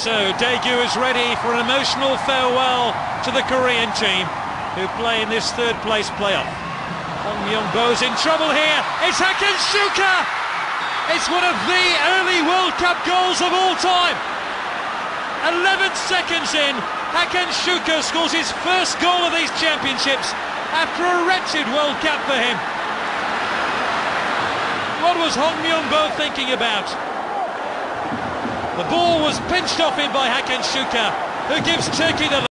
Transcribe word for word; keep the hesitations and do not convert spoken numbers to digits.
So Daegu is ready for an emotional farewell to the Korean team who play in this third place playoff. Hong Myung-bo's in trouble here. It's Hakan Sukur! It's one of the early World Cup goals of all time. eleven seconds in, Hakan Sukur scores his first goal of these championships after a wretched World Cup for him. What was Hong Myung-bo thinking about? The ball was pinched off him by Hakan Sukur, who gives Turkey the